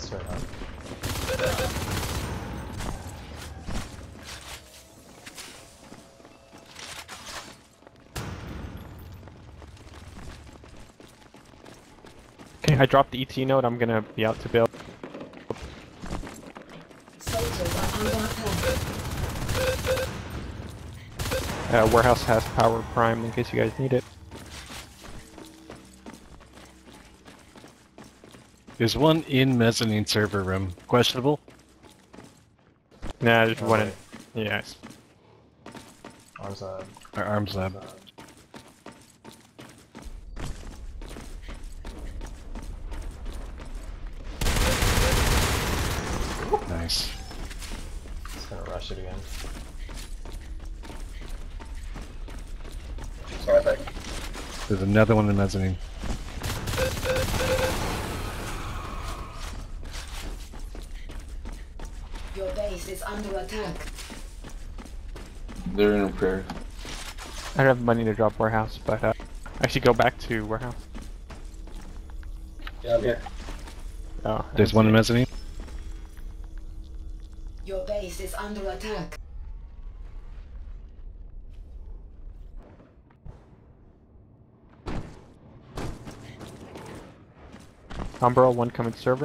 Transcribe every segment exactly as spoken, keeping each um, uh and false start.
Straight up. Okay, I dropped the E T node. I'm gonna be out to build. Uh, warehouse has power prime in case you guys need it. There's one in mezzanine server room. Questionable? Nah, there's Oh, one in. wait. Yes. Arms lab. Our arms lab. Uh, Nice. Just gonna rush it again. Sorry, back. There's another one in mezzanine. Your base is under attack. They're in repair. I don't have money to drop warehouse, but uh, I should go back to warehouse. Yeah, I'm here. Oh, I There's didn't one see in it. mezzanine. Your base is under attack. Umbro, one coming server.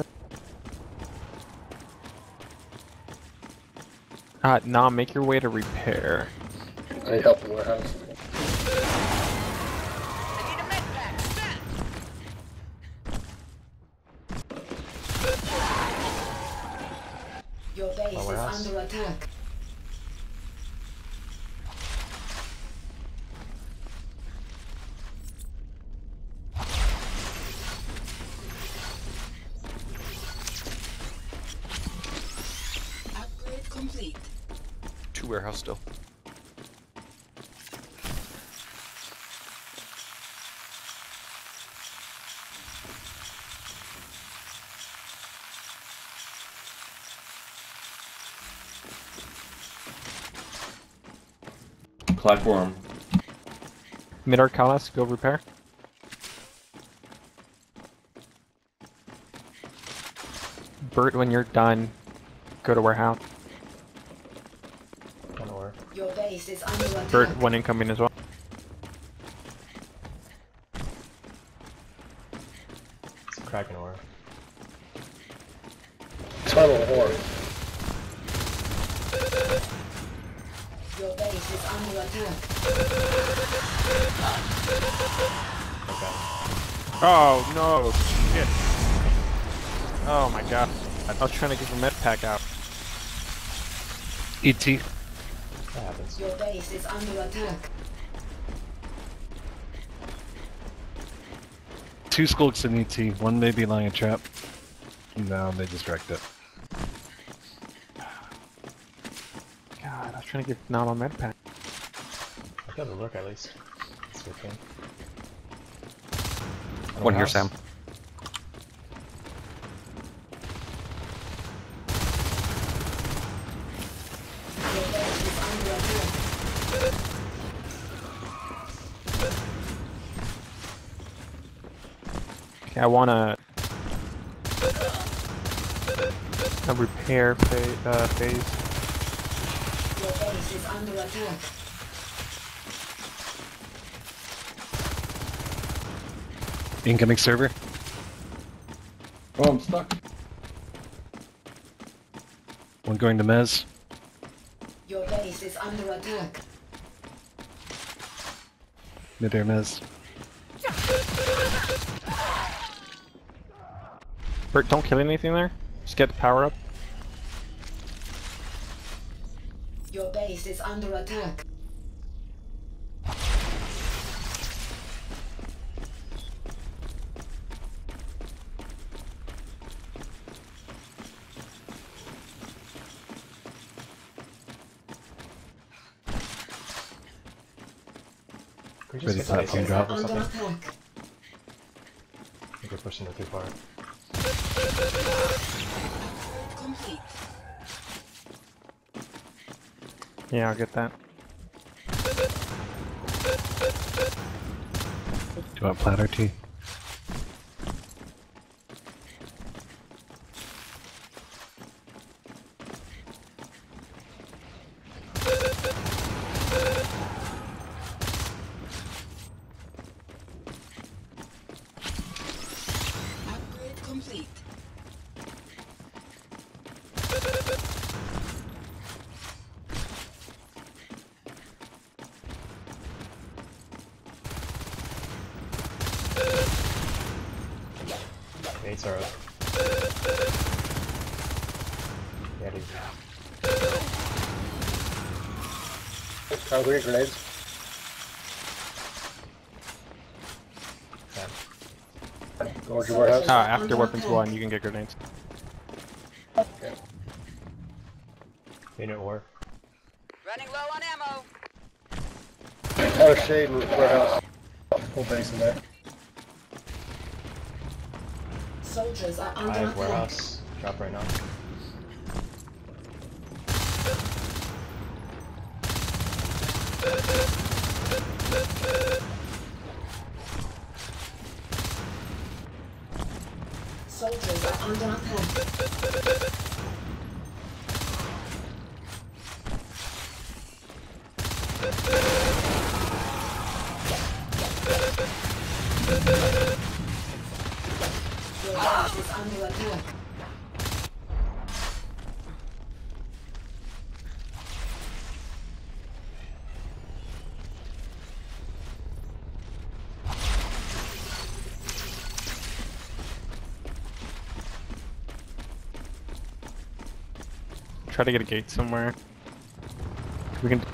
Uh, nah, make your way to repair. I need help in the warehouse. Your base My is warehouse? under attack. Upgrade complete. Two warehouse still. Platform. Mid Arcalis, go repair. Bert, when you're done, go to warehouse. Gonna work. Your base is under attack. Bert, one incoming as well. It's cracking ore. Tunnel ore. Your base is under attack. Okay. Oh no, shit. Oh my god. I was trying to get the med pack out. E T. That happens. Your base is under attack. Two skulks in E T. One may be lying a trap. No, they just wrecked it. God, I was trying to get Nam a med pack. I got to look at least. It's a good thing. One here, Warehouse? Sam. Your base is under attack. Okay, I wanna a repair phase. Uh, phase. Your base is under attack. Incoming server. Oh, I'm stuck. One going to mez. Your base is under attack. Mid-air mez. Bert, don't kill anything there. Just get the power up. Your base is under attack. Could we Ready just for get that the team ice drop? or Under something? attack. I think we're pushing it too far. Complete. Yeah, I'll get that. Do you want platter tea? Gates are up. Yeah, dude. Concrete grenades. Yeah. Go to your warehouse. Ah, after weapons one, you can get grenades. Unit war. Running low on ammo. Out of shade in warehouse. Full base in there. Soldiers are I under have attack. warehouse. Drop right now. Soldiers are under attack. Your base is under attack. Try to get a gate somewhere. We can.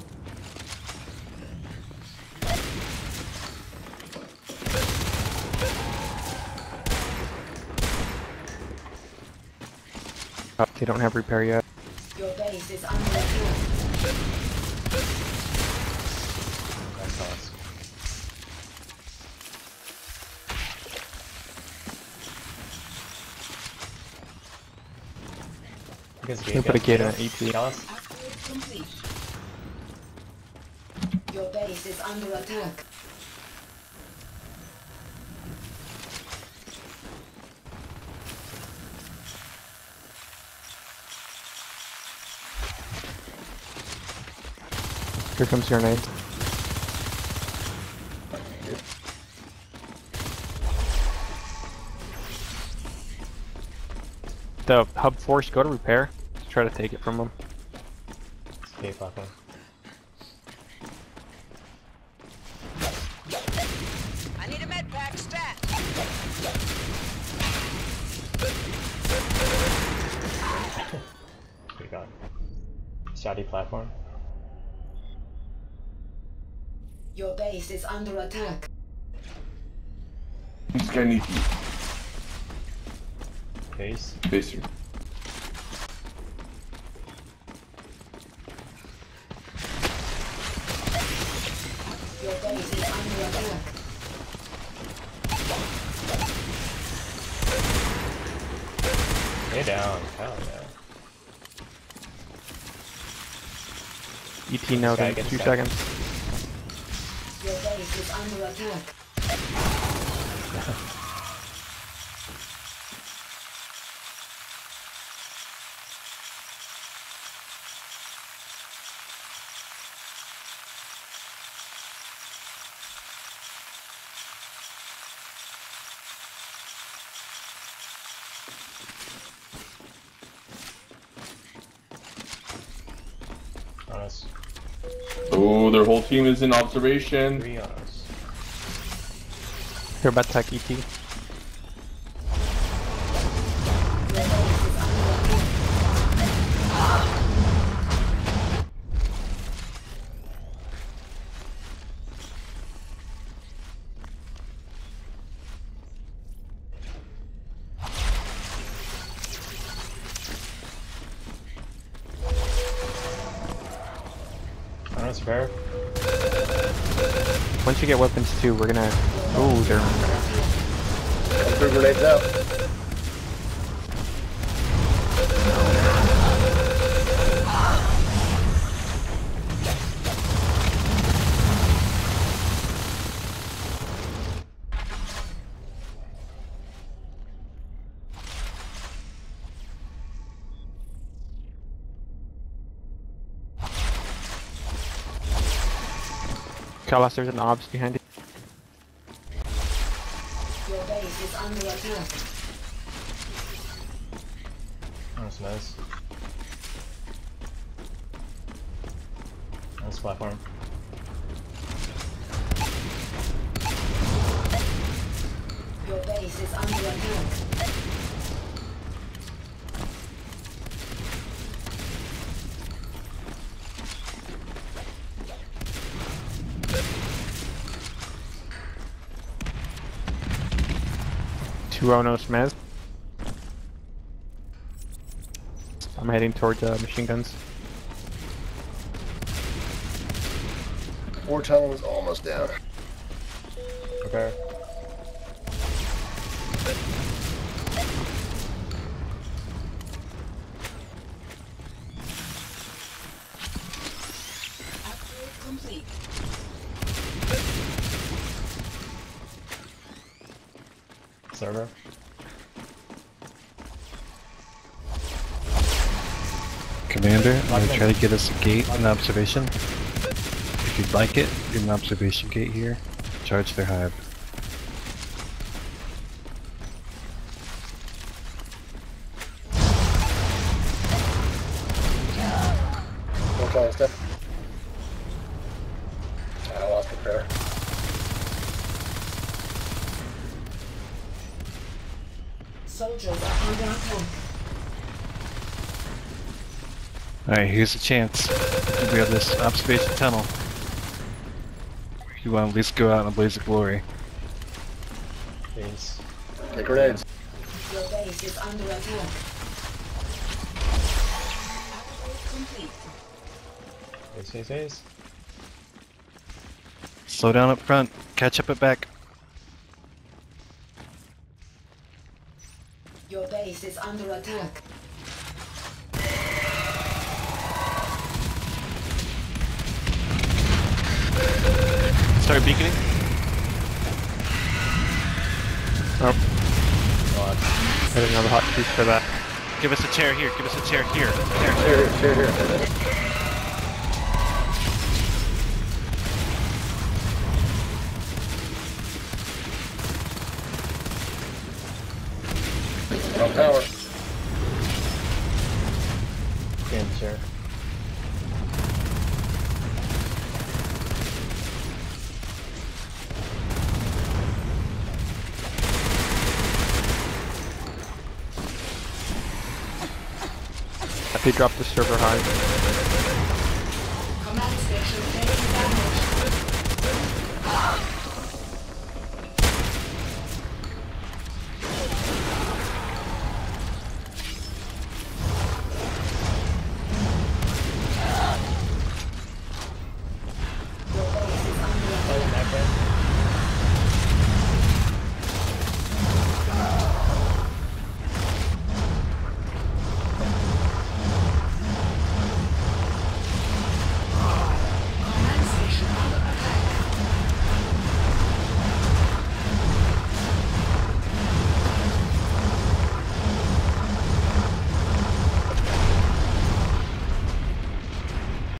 Oh, they don't have repair yet. Your base is under attack. That's us. You guys Can put a gate in at E T. Dallas? Upgrade complete. Your base is under attack. Here comes your nade. The hub force, go to repair. Try to take it from them. Escape platform. I need a med pack stat. We got Saudi platform. Your base is under attack. This guy needs you. Base. Baser. Your base is under attack. Stay down. Hell yeah. E T node Sky, in get two Sky. seconds. Your base is under attack. On us. Oh, their whole team is in observation. Three on us. Here about tech E T. Your base is under attack. On us, fair. Once you get weapons two, we're gonna. Oh, they're. Two grenades out. Kalas, there's an obs behind you. Your base is under attack. On us, nice. On this platform. Your base is under attack. Two Onos mez. I'm heading towards uh, machine guns. War tunnel is almost down. Okay. Upgrade complete. Server. Commander, I'm gonna try to get us a gate and observation. If you'd like it, get an observation gate here. Charge their hive. War tunnel stuff. I lost the prayer. Soldiers are under attack. Alright, here's a chance. We have this observation tunnel. You want to at least go out in a blaze of glory. Please. Take grenades. Your base is under attack. Upgrade complete. Please, please, please. Slow down up front. Catch up at back. Your base is under attack. Start beaconing. Oh, God. I didn't know the hotkeys for that. Give us a chair here. Give us a chair here. Here, here, here, here. Top tower. Game chair. They dropped the server high.